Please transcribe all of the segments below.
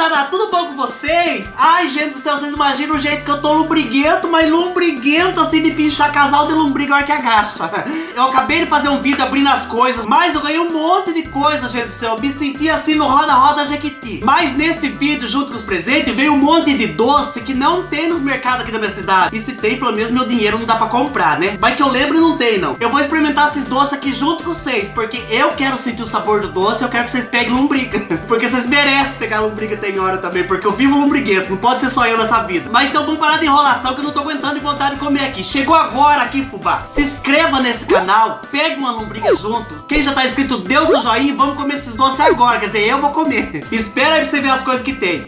moçada, tudo bom com vocês? Ai, gente do céu, vocês imaginam o jeito que eu tô lombriguento, mas lombriguento assim de pinchar casal de lombriga a hora que agacha. Eu acabei de fazer um vídeo abrindo as coisas, mas eu ganhei um monte de coisa, gente do céu. Eu me senti assim no roda-roda Jequiti. Mas nesse vídeo, junto com os presentes, veio um monte de doce que não tem nos mercados aqui da minha cidade. E se tem, pelo menos meu dinheiro não dá pra comprar, né? Vai que eu lembro, não tem, não. Eu vou experimentar esses doces aqui junto com vocês, porque eu quero sentir o sabor do doce, eu quero que vocês peguem lombriga. Porque vocês merecem pegar lombriga tem hora também, porque eu vivo lombriguento, não pode ser só eu nessa vida. Mas então vamos parar de enrolação que eu não tô aguentando de vontade de comer aqui. Chegou agora aqui, fubá. Se inscreva nesse canal, pegue uma lombriga junto. Quem já tá inscrito, dê o seu joinha e vamos comer esses doces agora. Quer dizer, eu vou comer. Espera aí pra você ver as coisas que tem.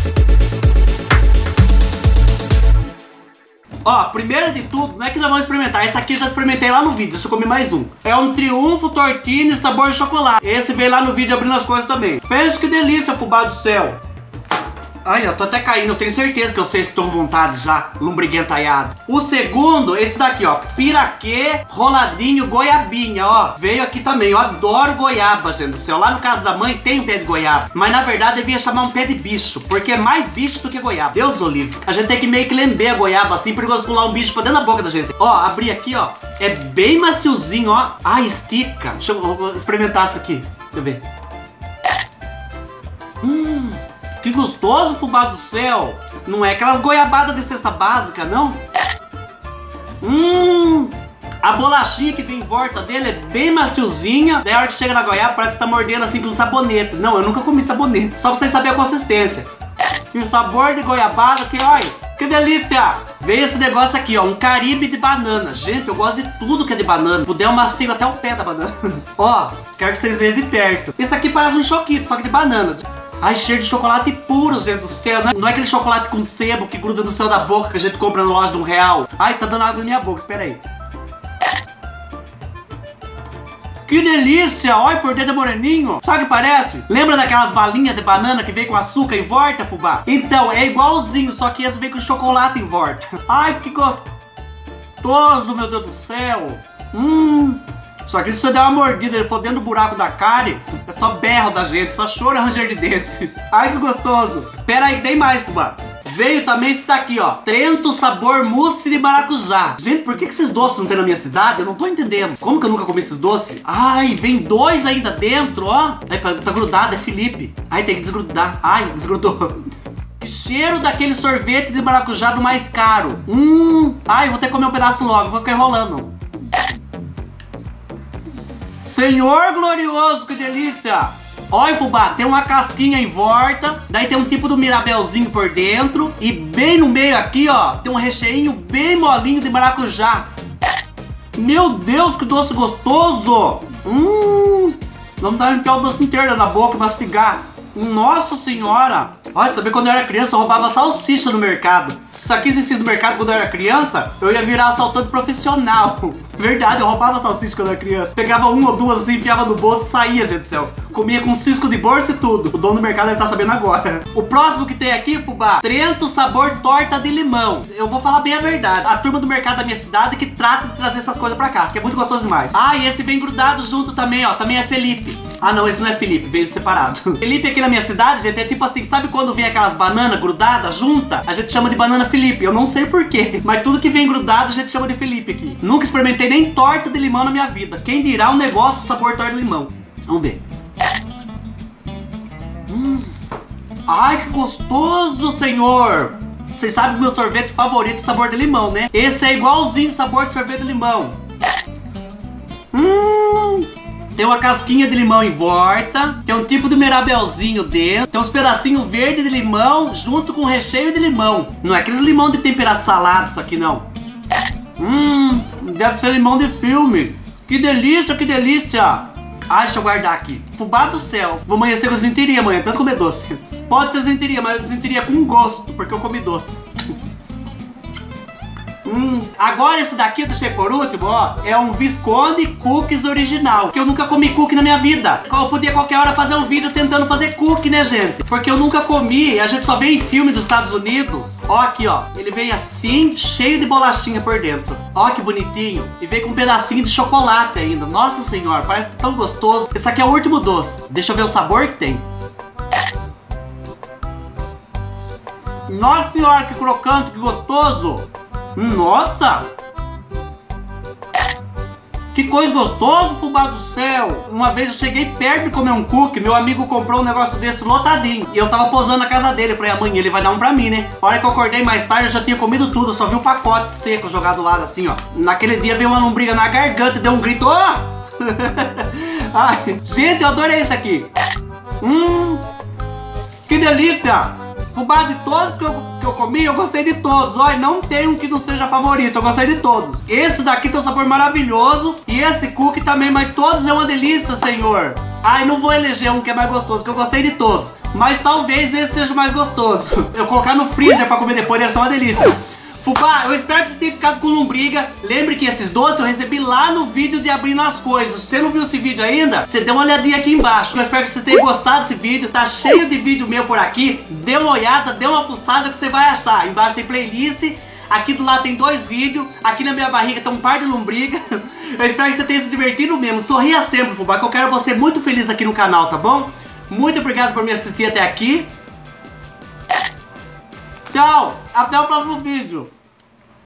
Ó, primeiro de tudo, não é que nós vamos experimentar. Esse aqui eu já experimentei lá no vídeo, deixa eu comer mais um. É um Triunfo Tortini sabor de chocolate. Esse veio lá no vídeo abrindo as coisas também. Pensa que delícia, fubá do céu. Ai, eu tô até caindo, eu tenho certeza que vocês estão com vontade já, lombriguentaiado. O segundo, esse daqui, ó, piraquê roladinho goiabinha, ó. Veio aqui também, eu adoro goiaba, gente do céu. Lá no caso da mãe tem um pé de goiaba, mas na verdade devia chamar um pé de bicho, porque é mais bicho do que goiaba. Deus o livre. A gente tem que meio que lamber a goiaba assim, perigoso pular um bicho pra dentro da boca da gente. Ó, abri aqui, ó, é bem maciozinho, ó. Ah, estica. Deixa eu experimentar isso aqui, deixa eu ver. Que gostoso, fubá do céu. Não é aquelas goiabadas de cesta básica, não? A bolachinha que vem em volta dele é bem maciozinha. Daí a hora que chega na goiaba parece que tá mordendo assim com um sabonete. Não, eu nunca comi sabonete. Só pra vocês saberem a consistência. E o sabor de goiabada aqui, olha. Que delícia. Veio esse negócio aqui, ó, um caribe de banana. Gente, eu gosto de tudo que é de banana. Se puder, eu mastigo até o pé da banana. Ó, quero que vocês vejam de perto. Esse aqui parece um choquito, só que de banana. Ai, cheiro de chocolate puro, gente do céu. Não é aquele chocolate com sebo que gruda no céu da boca que a gente compra na loja de R$1. Ai, tá dando água na minha boca, espera aí. Que delícia! Olha, por dentro é moreninho. Sabe o que parece? Lembra daquelas balinhas de banana que vem com açúcar em volta, fubá? Então, é igualzinho, só que esse vem com chocolate em volta. Ai, que gostoso, meu Deus do céu. Só que se você der uma mordida e ele for dentro do buraco da cárie, é só berro da gente, só choro e ranger de dente. Ai, que gostoso. Pera aí, tem mais, fubá. Veio também esse daqui, ó, Trento sabor mousse de maracujá. Gente, por que esses doces não tem na minha cidade? Eu não tô entendendo. Como que eu nunca comi esses doces? Ai, vem dois ainda dentro, ó. Ai, tá grudado, é Felipe. Ai, tem que desgrudar. Ai, desgrudou. Cheiro daquele sorvete de maracujá do mais caro. Ai, vou ter que comer um pedaço logo, vou ficar enrolando. Senhor glorioso, que delícia! Olha, fubá, tem uma casquinha em volta, daí tem um tipo do mirabelzinho por dentro, e bem no meio aqui, ó, tem um recheinho bem molinho de maracujá. Meu Deus, que doce gostoso! Vamos dar o doce inteiro na boca, mastigar. Nossa senhora! Olha, sabia quando eu era criança eu roubava salsicha no mercado. Se isso aqui existisse no mercado quando eu era criança, eu ia virar assaltante profissional. Verdade, eu roubava salsicha quando eu era criança. Pegava uma ou duas assim, enfiava no bolso e saía, gente do céu. Comia com cisco de bolsa e tudo. O dono do mercado deve estar sabendo agora. O próximo que tem aqui, fubá, Trento sabor torta de limão. Eu vou falar bem a verdade. A turma do mercado da minha cidade que trata de trazer essas coisas pra cá, que é muito gostoso demais. Ah, e esse vem grudado junto também, ó. Também é Felipe. Ah, não, esse não é Felipe, veio separado. Felipe aqui na minha cidade, gente, é tipo assim, sabe quando vem aquelas bananas grudadas juntas? A gente chama de banana Felipe, eu não sei porquê, mas tudo que vem grudado a gente chama de Felipe aqui. Nunca experimentei nem torta de limão na minha vida. Quem dirá um negócio sabor torta de limão? Vamos ver. Ai, que gostoso, senhor! Vocês sabem que o meu sorvete favorito é sabor de limão, né? Esse é igualzinho sabor de sorvete de limão. Tem uma casquinha de limão em volta, tem um tipo de mirabelzinho dentro, tem uns pedacinhos verdes de limão junto com recheio de limão. Não é aqueles limão de temperar salado isso aqui, não. Deve ser limão de filme. Que delícia, que delícia. Ai, deixa eu guardar aqui. Fubá do céu. Vou amanhecer com desinteria amanhã, tanto comer doce. Pode ser desinteria, mas desinteria com gosto, porque eu comi doce. Agora esse daqui eu deixei por último, ó. É um Visconde Cookies original, que eu nunca comi cookie na minha vida. Eu podia qualquer hora fazer um vídeo tentando fazer cookie, né, gente? Porque eu nunca comi, a gente só vê em filme dos Estados Unidos. Ó aqui, ó. Ele vem assim, cheio de bolachinha por dentro. Ó que bonitinho. E vem com um pedacinho de chocolate ainda. Nossa senhora, parece tão gostoso. Esse aqui é o último doce. Deixa eu ver o sabor que tem. Nossa senhora, que crocante, que gostoso. Nossa. Que coisa gostosa, fubá do céu. Uma vez eu cheguei perto de comer um cookie, meu amigo comprou um negócio desse lotadinho. E eu tava posando na casa dele, eu falei, amanhã ele vai dar um pra mim, né? A hora que eu acordei mais tarde, eu já tinha comido tudo, só vi um pacote seco jogado do lado assim, ó. Naquele dia veio uma lombriga na garganta e deu um grito, ó! Ai, gente, eu adorei isso aqui. Que delícia! Fubá de todos que eu comi, eu gostei de todos. Olha, não tem um que não seja favorito, eu gostei de todos. Esse daqui tem um sabor maravilhoso. E esse cookie também, mas todos é uma delícia, senhor. Ai, não vou eleger um que é mais gostoso, que eu gostei de todos. Mas talvez esse seja o mais gostoso. Eu colocar no freezer pra comer depois deve ser uma delícia. Fubá, eu espero que você tenha ficado com lombriga. Lembre que esses doces eu recebi lá no vídeo de abrindo as coisas. Se você não viu esse vídeo ainda, você dê uma olhadinha aqui embaixo. Eu espero que você tenha gostado desse vídeo. Tá cheio de vídeo meu por aqui. Dê uma olhada, dê uma fuçada que você vai achar. Embaixo tem playlist. Aqui do lado tem 2 vídeos. Aqui na minha barriga tem um par de lombriga. Eu espero que você tenha se divertido mesmo. Sorria sempre, Fubá, que eu quero você muito feliz aqui no canal, tá bom? Muito obrigado por me assistir até aqui. Tchau, até o próximo vídeo.